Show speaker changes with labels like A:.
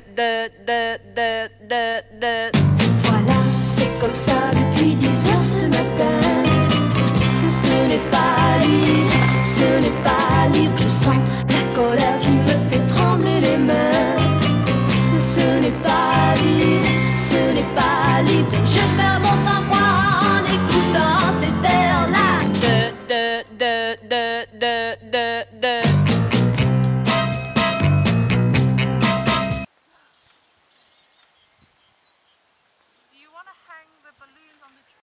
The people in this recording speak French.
A: Voilà, c'est comme ça depuis 10 heures ce matin. Ce n'est pas libre, ce n'est pas libre. Je sens la colère qui me fait trembler les mains. Ce n'est pas libre, ce n'est pas libre. Je perds mon sang-froid en écoutant cet air-là.